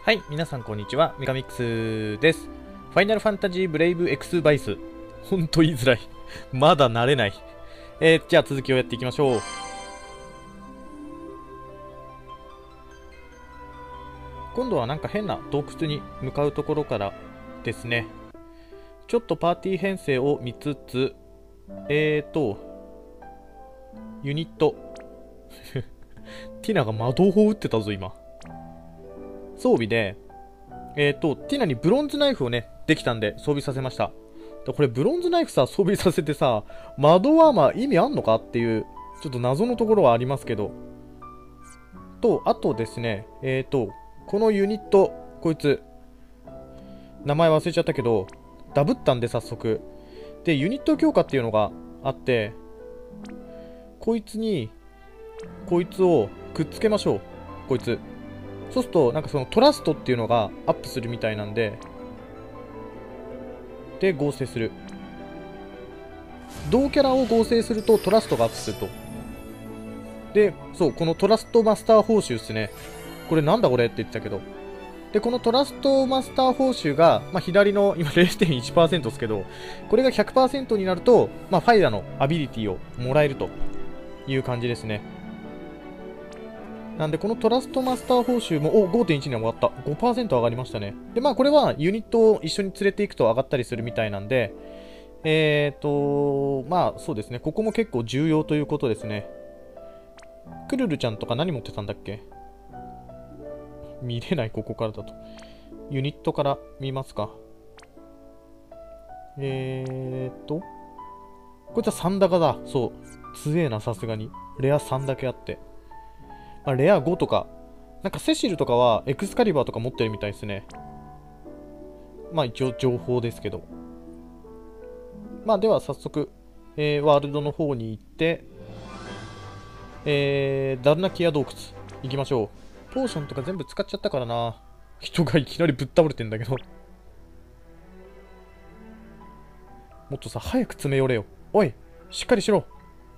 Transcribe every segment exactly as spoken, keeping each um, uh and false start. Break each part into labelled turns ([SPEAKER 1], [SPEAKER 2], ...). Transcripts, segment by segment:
[SPEAKER 1] はい、皆さんこんにちは、メカミックスです。ファイナルファンタジーブレイブエクスバイス。ほんと言いづらい。まだ慣れない。えー、じゃあ続きをやっていきましょう。今度はなんか変な洞窟に向かうところからですね。ちょっとパーティー編成を見つつ、えーと、ユニット。ティナが魔導砲撃ってたぞ、今。装備で、えーと、ティナにブロンズナイフをね、できたんで装備させました。これブロンズナイフさ、装備させてさ、窓アーマー意味あんのかっていう、ちょっと謎のところはありますけど。と、あとですね、えーと、このユニット、こいつ、名前忘れちゃったけど、ダブったんで早速。で、ユニット強化っていうのがあって、こいつに、こいつをくっつけましょう。こいつ。そうすると、なんかそのトラストっていうのがアップするみたいなんで、で、合成する。同キャラを合成するとトラストがアップすると。で、そう、このトラストマスター報酬っすね。これなんだこれって言ってたけど。で、このトラストマスター報酬が、まあ、左の今 れいてんいちパーセント ですけど、これが ひゃくパーセント になると、まあ、ファイダのアビリティをもらえるという感じですね。なんで、このトラストマスター報酬も、お、ごてんいち に上がった。ごパーセント 上がりましたね。で、まあ、これはユニットを一緒に連れていくと上がったりするみたいなんで、えーと、まあ、そうですね。ここも結構重要ということですね。クルルちゃんとか何持ってたんだっけ？見れない、ここからだと。ユニットから見ますか。えーと、こいつはさん高だ。そう。強えな、さすがに。レアさんだけあって。まあ、レアごとか、なんかセシルとかはエクスカリバーとか持ってるみたいですね。まあ一応情報ですけど。まあでは早速、えー、ワールドの方に行って、えー、ダルナキア洞窟行きましょう。ポーションとか全部使っちゃったからな。人がいきなりぶっ倒れてんだけど。もっとさ、早く詰め寄れよ。おい、しっかりしろ。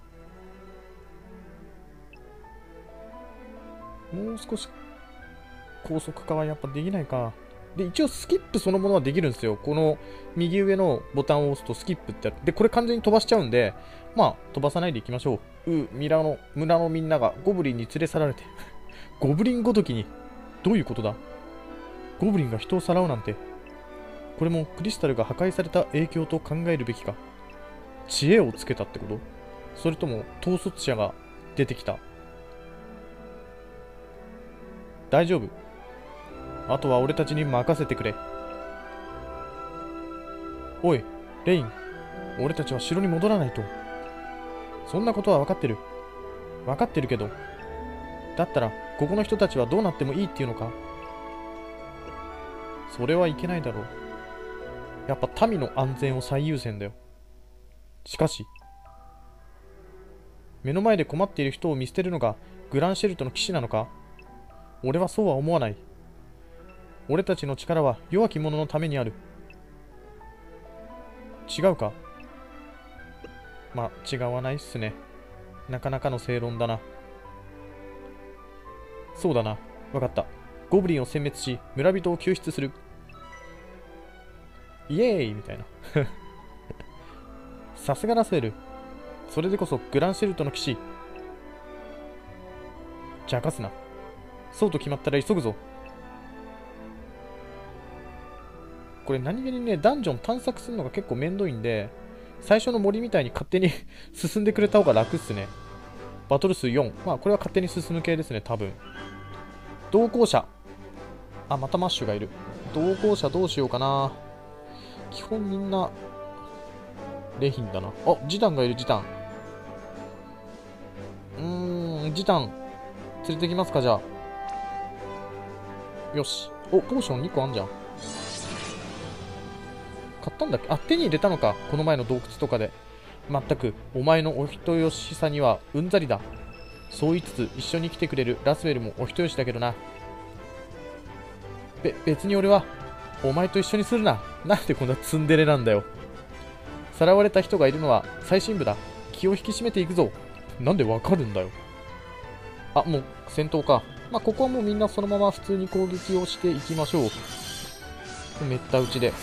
[SPEAKER 1] もう少し高速化はやっぱできないか。で、一応スキップそのものはできるんですよ。この右上のボタンを押すとスキップってある。で、これ完全に飛ばしちゃうんで、まあ、飛ばさないでいきましょう。う、村の、村のみんながゴブリンに連れ去られて。ゴブリンごときに。どういうことだ？ゴブリンが人をさらうなんて。これもクリスタルが破壊された影響と考えるべきか。知恵をつけたってこと？それとも統率者が出てきた？大丈夫。あとは俺たちに任せてくれ。おい、レイン。俺たちは城に戻らないと。そんなことは分かってる。分かってるけど。だったら、ここの人たちはどうなってもいいっていうのか？それはいけないだろう。やっぱ民の安全を最優先だよ。しかし、目の前で困っている人を見捨てるのがグランシェルトの騎士なのか？俺はそうは思わない。俺たちの力は弱き者のためにある。違うか？まあ、違わないっすね。なかなかの正論だな。そうだな。わかった。ゴブリンを殲滅し、村人を救出する。イエーイみたいな。さすがラセル。それでこそグランシェルトの騎士。じゃかすな。そうと決まったら急ぐぞ。これ何気にね、ダンジョン探索するのが結構めんどいんで、最初の森みたいに勝手に進んでくれた方が楽っすね。バトル数よん。まあ、これは勝手に進む系ですね、多分。同行者。あ、またマッシュがいる。同行者どうしようかな。基本みんな、レヒンだな。あ、ジタンがいる、ジタン。うーん、ジタン、連れてきますか、じゃあ。よし。お、ポーションにこあんじゃん。買ったんだっけ？あ、手に入れたのか。この前の洞窟とかで。まったく、お前のお人よしさにはうんざりだ。そう言いつつ、一緒に来てくれるラスウェルもお人よしだけどな。べ、別に俺は、お前と一緒にするな。なんでこんなツンデレなんだよ。さらわれた人がいるのは最深部だ。気を引き締めていくぞ。なんでわかるんだよ。あ、もう戦闘か。 まあ、ここはもうみんなそのまま普通に攻撃をしていきましょう。めった打ちで。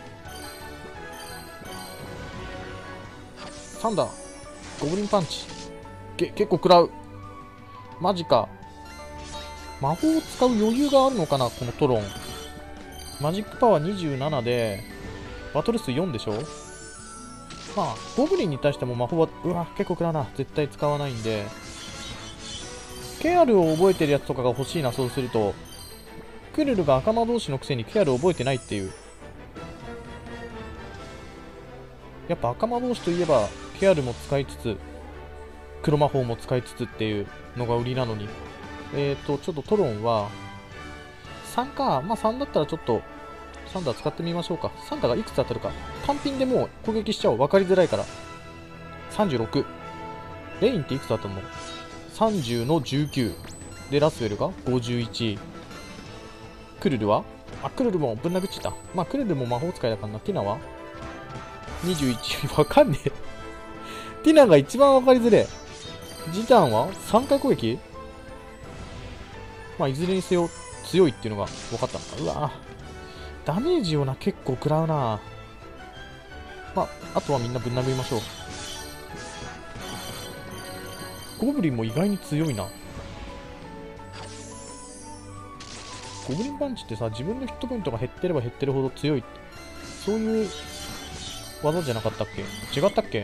[SPEAKER 1] サンダー。ゴブリンパンチ。け、結構食らう。マジか。魔法を使う余裕があるのかな、このトロン。マジックパワーにじゅうななで、バトル数よんでしょ。まあ、ゴブリンに対しても魔法は、うわ、結構食らうな。絶対使わないんで。ケアルを覚えてるやつとかが欲しいな、そうすると。クルルが赤魔同士のくせにケアルを覚えてないっていう。やっぱ赤魔同士といえば、ケアルも使いつつ、黒魔法も使いつつっていうのが売りなのに。えーと、ちょっとトロンは、さんか。まあさんだったらちょっと、サンダー使ってみましょうか。サンダーがいくつ当たるか。単品でもう攻撃しちゃおう。分かりづらいから。さんじゅうろく。レインっていくつ当たるの ?さんじゅう のじゅうきゅう。で、ラスウェルがごじゅういち。クルルはあ、クルルもぶん殴っちゃった。まあ、クルルも魔法使いだからな。ティナはにじゅういち。わかんねえ。ティナが一番わかりづれえ。ジタンはさんかい攻撃。まあ、いずれにせよ強いっていうのが分かったのか。うわダメージをな、結構食らうな。まあ、あとはみんなぶん殴りましょう。ゴブリンも意外に強いな。ゴブリンパンチってさ、自分のヒットポイントが減ってれば減ってるほど強いって、そういう技じゃなかったっけ？違ったっけ？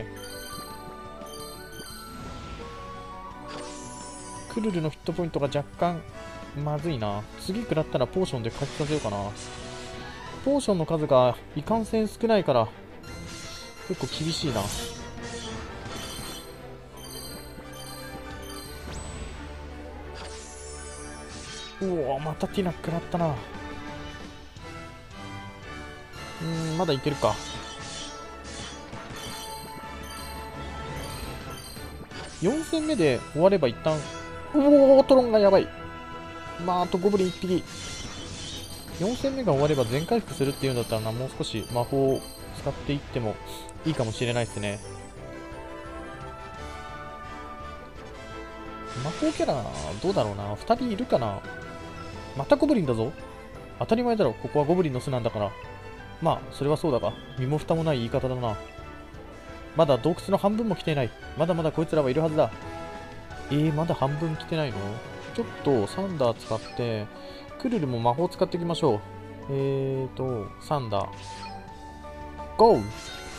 [SPEAKER 1] クルルのヒットポイントが若干まずいな。次食らったらポーションで勝ちさせようかな。ポーションの数がいかんせん少ないから結構厳しいな。うお、またティナ食らったな。うーん、まだいけるか。よん戦目で終われば一旦、おお、トロンがやばい。まあ、あとゴブリンいっぴき。よん戦目が終われば全回復するっていうんだったらな、もう少し魔法を使っていってもいいかもしれないですね。魔法キャラ、どうだろうな。ふたりいるかな。またゴブリンだぞ。当たり前だろ。ここはゴブリンの巣なんだから。まあ、それはそうだが、身も蓋もない言い方だな。まだ洞窟の半分も来ていない。まだまだこいつらはいるはずだ。えー、まだ半分来てないの？ちょっと、サンダー使って、クルルも魔法使っていきましょう。えーと、サンダー。ゴー！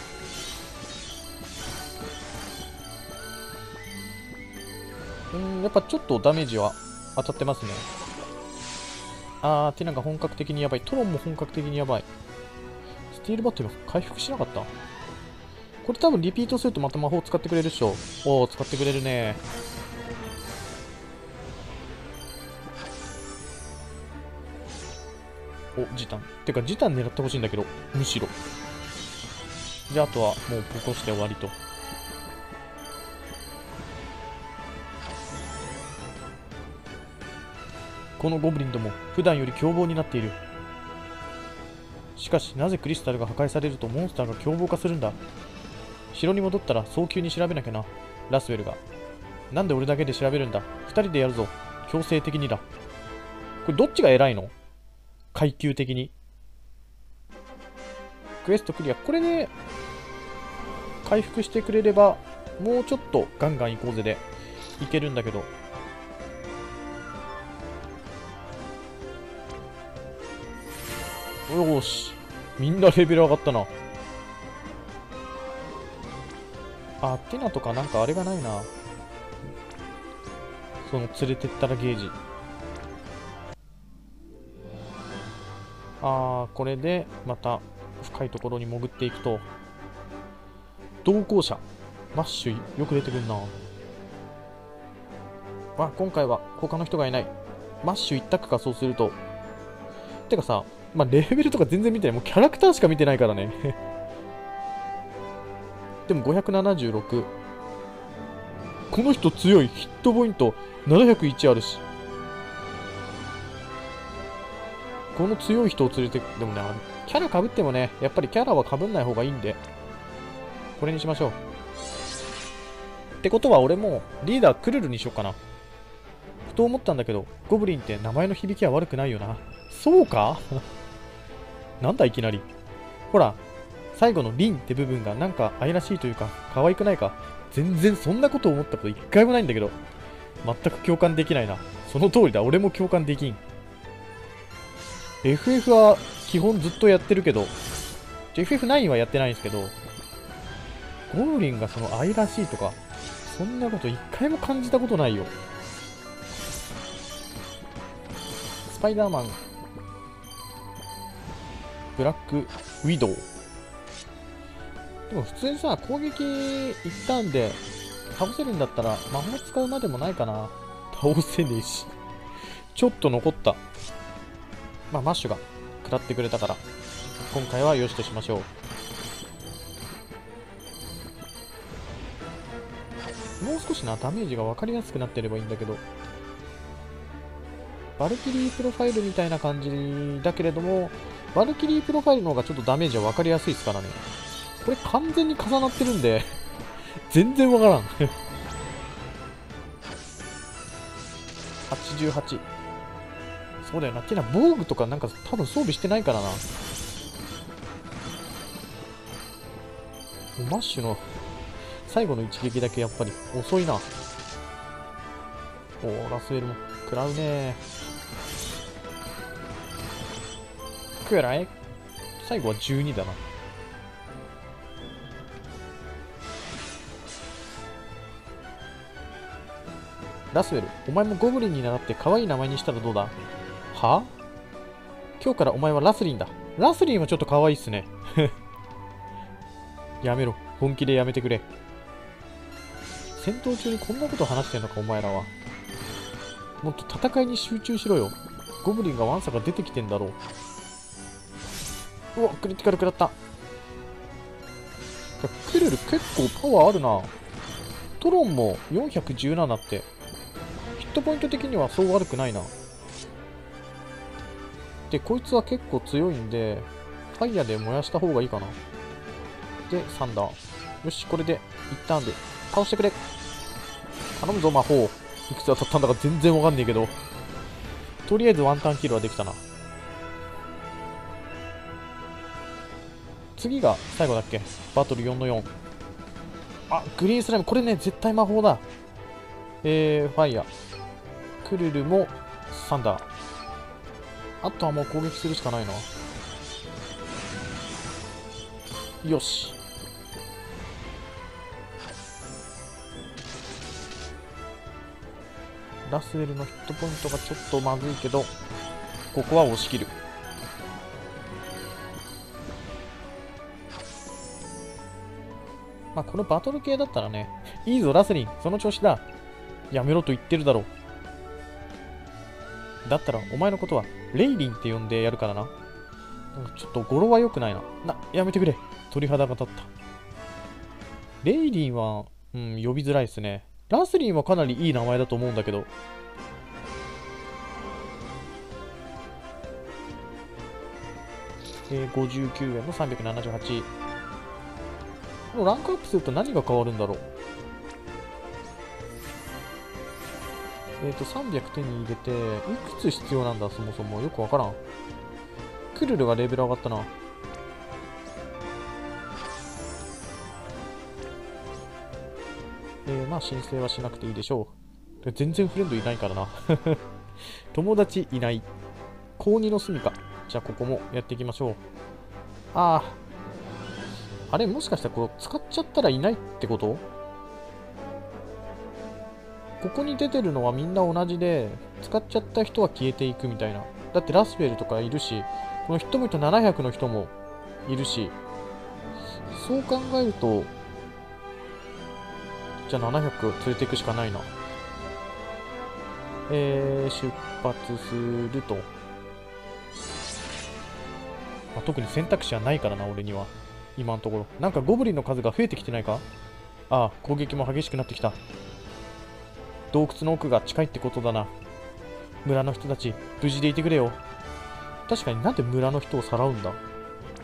[SPEAKER 1] うーん、やっぱちょっとダメージは当たってますね。あー、ティナが本格的にやばい。トロンも本格的にやばい。スティールバットル回復しなかった？これ多分リピートするとまた魔法使ってくれるっしょ。おー、使ってくれるね。お、ジタン。てか、ジタン狙ってほしいんだけど、むしろ。じゃあ、あとはもうボコして終わりと。このゴブリンども、普段より凶暴になっている。しかし、なぜクリスタルが破壊されるとモンスターが凶暴化するんだ。城に戻ったら早急に調べなきゃな。ラスウェルが。なんで俺だけで調べるんだ。二人でやるぞ。強制的にだ。これどっちが偉いの？階級的に。クエストクリア。これで、回復してくれれば、もうちょっとガンガン行こうぜで、いけるんだけど。よーし。みんなレベル上がったな。あ、ティナとかなんかあれがないな。その連れてったらゲージ。あー、これでまた深いところに潜っていくと。同行者。マッシュよく出てくるな。あ、今回は他の人がいない。マッシュ一択か、そうすると。てかさ、まあ、レベルとか全然見てない。もうキャラクターしか見てないからね。でもごひゃくななじゅうろく。この人強い。ヒットポイントななひゃくいちあるし。この強い人を連れて、でもね、キャラ被ってもね、やっぱりキャラは被んない方がいいんで、これにしましょう。ってことは俺もリーダークルルにしようかな。 と思ったんだけど、ゴブリンって名前の響きは悪くないよな。そうかなんだいきなり。ほら、最後のリンって部分がなんか愛らしいというか、可愛くないか。全然そんなこと思ったこと一回もないんだけど。全く共感できないな。その通りだ、俺も共感できん。エフエフ は基本ずっとやってるけど、エフエフナイン はやってないんですけど、ゴブリンがその愛らしいとか、そんなこと一回も感じたことないよ。スパイダーマン、ブラックウィドウ。でも普通にさ、攻撃一ターンで倒せるんだったら魔法使うまでもないかな。倒せねえし。ちょっと残った。まあマッシュが食らってくれたから、今回はよしとしましょう。もう少しな、ダメージが分かりやすくなってればいいんだけど。バルキリープロファイルみたいな感じだけれども、バルキリープロファイルの方がちょっとダメージは分かりやすいですからね。これ完全に重なってるんで全然分からんはちじゅうはち。そうだよな。てな、防具とかなんか多分装備してないからな。マッシュの最後の一撃だけやっぱり遅いな。おー、ラスウェルも食らうね。食らえ。最後はじゅうにだな。ラスウェル、お前もゴブリンに習って可愛い名前にしたらどうだ？は？今日からお前はラスリンだ。ラスリンはちょっと可愛いっすね。やめろ。本気でやめてくれ。戦闘中にこんなこと話してんのか、お前らは。もっと戦いに集中しろよ。ゴブリンがワンサが出てきてんだろう。うわ、クリティカル食らった。クルル結構パワーあるな。トロンもよんひゃくじゅうななって、ヒットポイント的にはそう悪くないな。で、こいつは結構強いんで、ファイヤーで燃やした方がいいかな。で、サンダー。よし、これで一旦で倒してくれ。頼むぞ、魔法。いくつ当たったんだか全然わかんねえけど。とりあえずワンタンキルはできたな。次が最後だっけ？バトルよんのよん。あ、グリーンスライム。これね、絶対魔法だ。えー、ファイヤー。クルルもサンダー。あとはもう攻撃するしかないな。よし。ラスウェルのヒットポイントがちょっとまずいけど、ここは押し切る。まあ、このバトル系だったらね、いいぞラスリン、その調子だ。やめろと言ってるだろう。だったらお前のことはレイリンって呼んでやるからな。ちょっと語呂は良くないな。な、やめてくれ。鳥肌が立った。レイリンは、うん、呼びづらいですね。ラスリンはかなりいい名前だと思うんだけど。えー、ごじゅうきゅうえんのさんびゃくななじゅうはち。このランクアップすると何が変わるんだろう。えっ、ー、と、さんびゃく手に入れて、いくつ必要なんだ、そもそも。よくわからん。クルルがレベル上がったな。えー、まあ申請はしなくていいでしょう。全然フレンドいないからな。友達いない。高にの住みか。じゃあここもやっていきましょう。ああ。あれもしかしたらこれ使っちゃったらいないってこと？ここに出てるのはみんな同じで、使っちゃった人は消えていくみたいな。だってラスフェルとかいるし、このヒットポイントななひゃくの人もいるし、そう考えると、じゃあななひゃく連れていくしかないな。えー、出発すると。まあ、特に選択肢はないからな、俺には。今のところ。なんかゴブリンの数が増えてきてないか？ああ、攻撃も激しくなってきた。洞窟の奥が近いってことだな。村の人たち、無事でいてくれよ。確かになんで村の人をさらうんだ？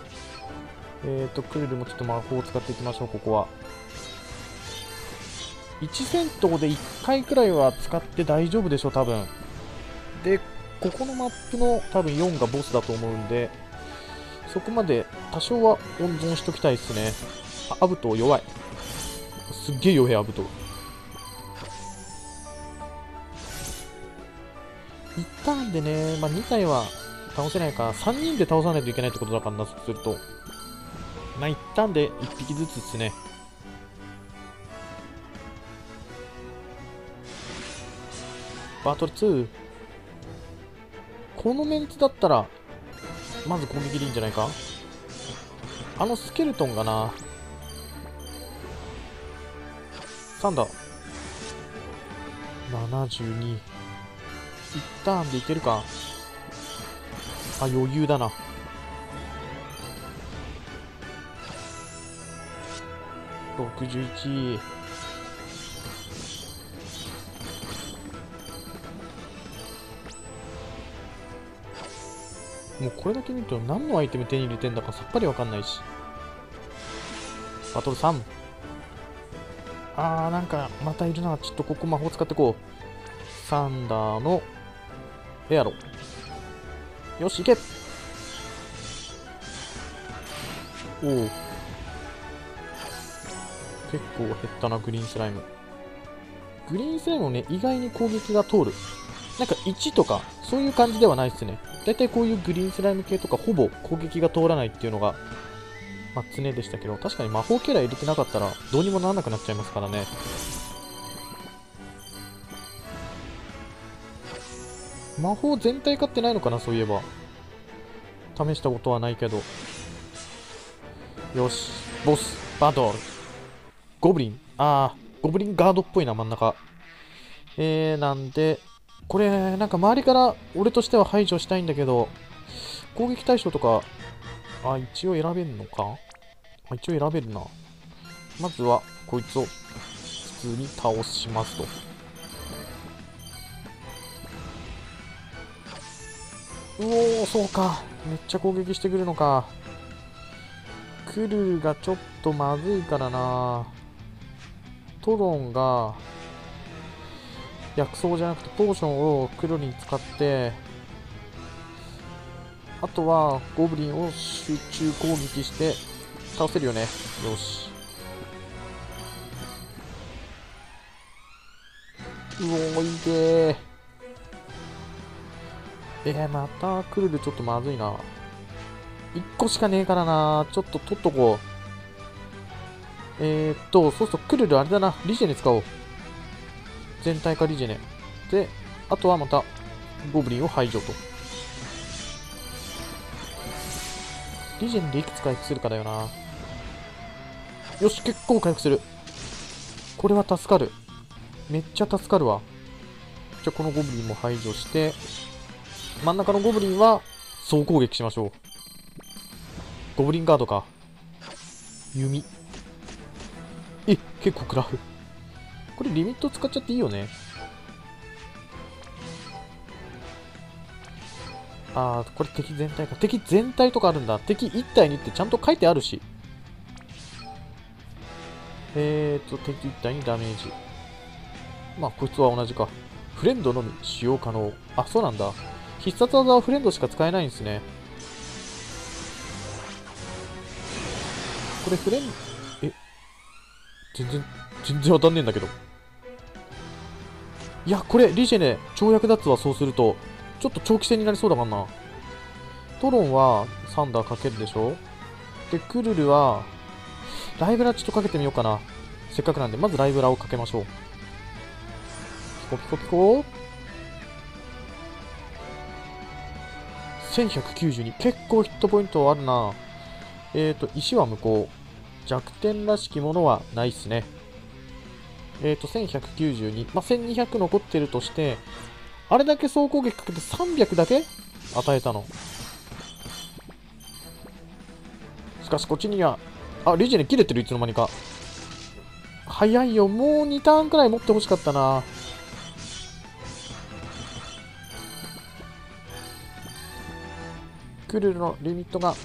[SPEAKER 1] えーと、クルルもちょっと魔法を使っていきましょう、ここは。 いち戦闘でいっかいくらいは使って大丈夫でしょ多分。でここのマップの多分よんがボスだと思うんで、そこまで多少は温存しときたいですね。あ、アブト弱い。すっげえ弱いアブト。いちターンでね、まあ、に体は倒せないからさんにんで倒さないといけないってことだからな、そうすると。まあ、いちターンでいっぴきずつですね。バトルツー。このメンツだったら、まず攻撃でいいんじゃないか。あのスケルトンがな。さんだ。ななじゅうに。いちターンでいけるか。あ、余裕だな。ろくじゅういち。もうこれだけ見ると何のアイテム手に入れてんだかさっぱりわかんないし。バトルさん。あー、なんかまたいるな。ちょっとここ魔法使ってこう。サンダーのエアロ。よし、いけ。おお。結構減ったな、グリーンスライム。グリーンスライムもね、意外に攻撃が通る。なんかいちとか、そういう感じではないですね。だいたいこういうグリーンスライム系とか、ほぼ攻撃が通らないっていうのが、まあ、常でしたけど、確かに魔法キャラ入れてなかったら、どうにもならなくなっちゃいますからね。魔法全体買ってないのかな、そういえば。試したことはないけど。よし、ボス、バトル。ゴブリン。あー、ゴブリンガードっぽいな、真ん中。えー、なんで、これ、なんか周りから俺としては排除したいんだけど、攻撃対象とか、あ、一応選べるのか。あ、一応選べるな。まずは、こいつを普通に倒しますと。うおー、そうか。めっちゃ攻撃してくるのか。クルーがちょっとまずいからな。トロンが、薬草じゃなくてポーションを黒に使って、あとはゴブリンを集中攻撃して倒せるよね。よし。うおー、いけー。えー、またクルルちょっとまずいな。いっこしかねえからな。ちょっと取っとこう。えーっと、そうするとクルルあれだな。リジェネ使おう。全体化リジェネ。で、あとはまたゴブリンを排除と。リジェネでいくつ回復するかだよな。よし、結構回復する。これは助かる。めっちゃ助かるわ。じゃあこのゴブリンも排除して、真ん中のゴブリンは総攻撃しましょう。ゴブリンガードか。弓。え、結構食らう。これリミット使っちゃっていいよね。あー、これ敵全体か。敵全体とかあるんだ。敵いち体にってちゃんと書いてあるし。えーと、敵いち体にダメージ。まあ、こいつは同じか。フレンドのみ使用可能。あ、そうなんだ。必殺技はフレンドしか使えないんですね。これフレン、え、全然、全然当たんねえんだけど。いや、これ、リジェネ、跳躍脱はそうすると、ちょっと長期戦になりそうだからな。トロンはサンダーかけるでしょ。で、クルルは、ライブラちょっとかけてみようかな。せっかくなんで、まずライブラをかけましょう。ピコピコピコ。せんひゃくきゅうじゅうに。結構ヒットポイントあるな。えーと、石は無効。弱点らしきものはないっすね。えーと、せんひゃくきゅうじゅうに。まあ、せんにひゃく残ってるとして、あれだけ総攻撃かけてさんびゃくだけ与えたの。しかしこっちには、あ、リジェネ切れてる、いつの間にか。早いよ、もうにターンくらい持ってほしかったな。クルルのリミットが、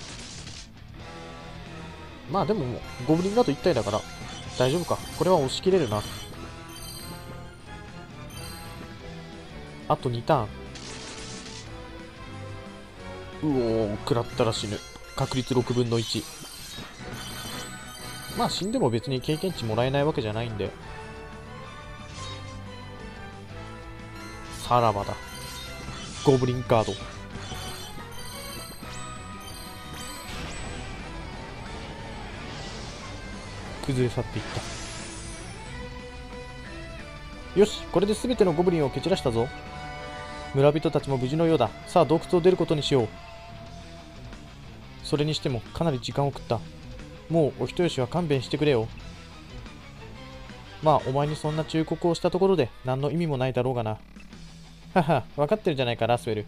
[SPEAKER 1] まあでももう、ゴブリンガードいち体だから、大丈夫か。これは押し切れるな。 あとにターン。うおー、食らったら死ぬ。確率ろくぶんのいち。まあ死んでも別に経験値もらえないわけじゃないんで。さらばだ。ゴブリンカード。崩れ去っていった。よし、これで全てのゴブリンを蹴散らしたぞ。村人たちも無事のようだ。さあ洞窟を出ることにしよう。それにしてもかなり時間を食った。もうお人よしは勘弁してくれよ。まあお前にそんな忠告をしたところで何の意味もないだろうがな。はは、分かってるじゃないかラスウェル。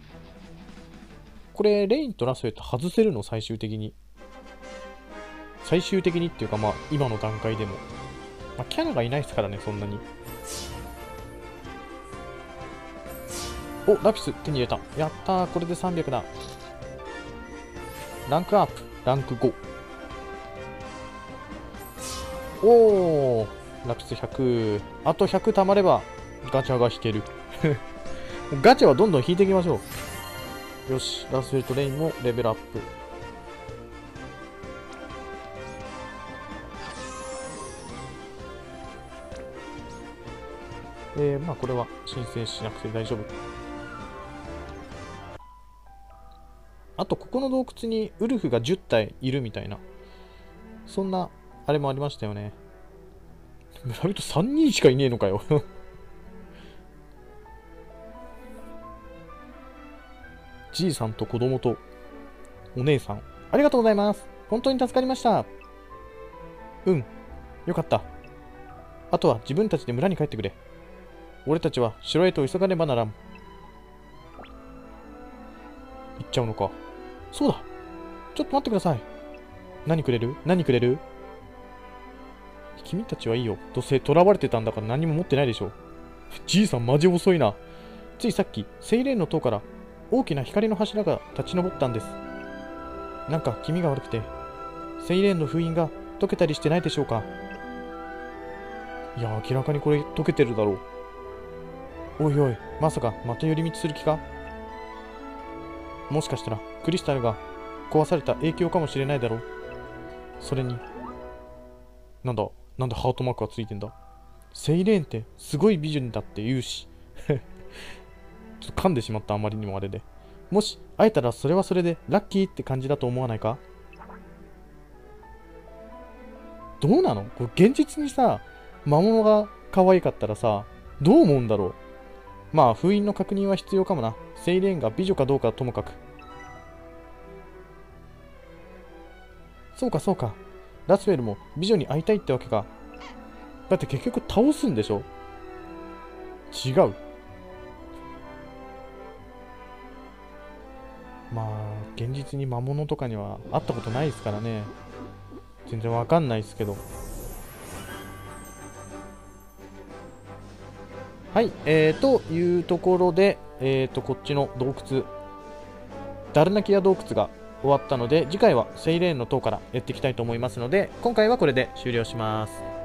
[SPEAKER 1] これレインとラスウェルって外せるの？最終的に。最終的にっていうかまあ今の段階でも。まあ、キャラがいないですからね、そんなに。お、ラピス手に入れた。やったー、これでさんびゃくだ。ランクアップ、ランクご。おー、ラピスひゃく。あとひゃく貯まればガチャが引ける。ガチャはどんどん引いていきましょう。よし、ラスウェルとレインもレベルアップ。えー、まあこれは申請しなくて大丈夫。あとここの洞窟にウルフがじゅったいいるみたいな、そんなあれもありましたよね。村人さんにんしかいねえのかよ。じいさんと子供とお姉さん、ありがとうございます。本当に助かりました。うん、よかった。あとは自分たちで村に帰ってくれ。俺たちは城へと急がねばならん。行っちゃうのか。そうだ。ちょっと待ってください。何くれる？何くれる？君たちはいいよ。どうせ囚われてたんだから何も持ってないでしょ。じいさんマジ遅いな。ついさっき、セイレーンの塔から大きな光の柱が立ち上ったんです。なんか気味が悪くて、セイレーンの封印が解けたりしてないでしょうか。いや、明らかにこれ解けてるだろう。おいおい、まさかまた寄り道する気か？もしかしたらクリスタルが壊された影響かもしれないだろう。それに、なんだ、なんでハートマークがついてんだ。セイレーンってすごい美人だって言うし。ちょっと噛んでしまった、あまりにもあれで。もし会えたらそれはそれでラッキーって感じだと思わないか？どうなのこれ現実にさ、魔物が可愛かったらさ、どう思うんだろう。まあ封印の確認は必要かもな。セイレーンが美女かどうかはともかく。そうかそうか。ラスウェルも美女に会いたいってわけか。だって結局倒すんでしょ？違う。まあ現実に魔物とかには会ったことないですからね。全然わかんないですけど。はい、えー、というところで、えー、とこっちの洞窟、ダルナキア洞窟が終わったので、次回はセイレーンの塔からやっていきたいと思いますので、今回はこれで終了します。